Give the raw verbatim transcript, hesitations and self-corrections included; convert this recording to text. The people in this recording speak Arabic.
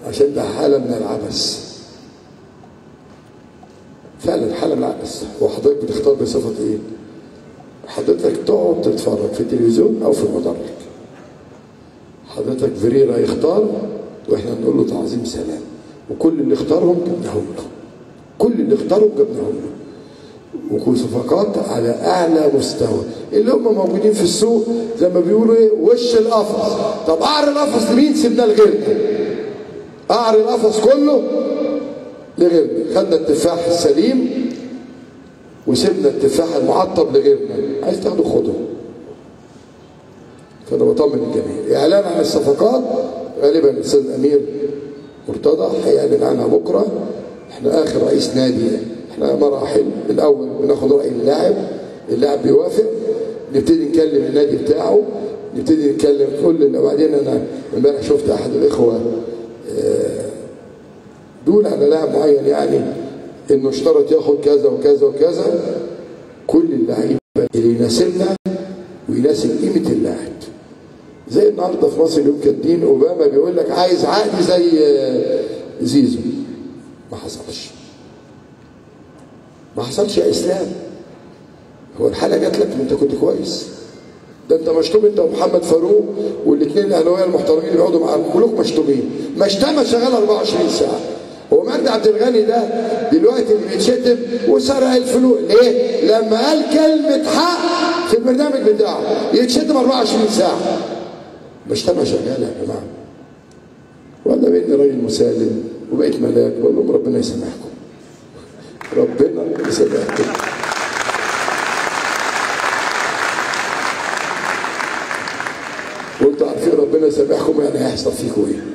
عشان ده حاله من العبث. فعلا حاله من العبث. وحضرتك بتختار بصفه ايه؟ حضرتك تقعد تتفرج في التلفزيون او في المدرج. حضرتك فيريرا يختار واحنا نقول له تعظيم سلام، وكل اللي اختارهم جبناهم له. كل اللي اختارهم جبناهم له. وصفقات على اعلى مستوى، اللي هم موجودين في السوق زي ما بيقولوا ايه؟ وش القفص. طب قعر القفص لمين؟ سيبناه لغيرنا. قعر القفص كله لغيرنا. خدنا التفاح السليم وسيبنا التفاح المعطب لغيرنا. عايز تاخده خده. فانا بطمن الجميع. اعلان عن الصفقات غالبا الاستاذ الامير مرتضى هيعلن عنها بكره. احنا اخر رئيس نادي، احنا مراحل. الاول بناخد راي اللاعب، اللاعب بيوافق، نبتدي نكلم النادي بتاعه، نبتدي نتكلم كل. وبعدين انا امبارح شفت احد الاخوه بيقول على لاعب معين يعني انه اشترط ياخد كذا وكذا وكذا. كل اللعيبه اللي يناسبنا ويناسب قيمه اللاعب. زي النهارده في مصر اليوم كاتبين اوباما بيقول لك عايز عقد زي زيزو. ما حصلش. ما حصلش يا اسلام. هو الحاله جات لك انت كنت كويس. ده انت مشطوب انت ومحمد فاروق والاثنين الاهلاويه المحترمين اللي بيقعدوا معاك كلكم مشطوبين. مشتمه شغاله أربعة وعشرين ساعه. هو مجدي عبد الغني ده دلوقتي اللي بيتشتم وسرق الفلوس ليه؟ لما قال كلمه حق في البرنامج بتاعه يتشتم أربعة وعشرين ساعه. مشتمه شغاله يا جماعه. ولا باني راجل مسالم وبقيت ملاك بقول لهم ربنا يسامحكم. ربنا يسامحكم. وانتوا عارفين ربنا يسامحكم يعني هيحصل فيكم ايه؟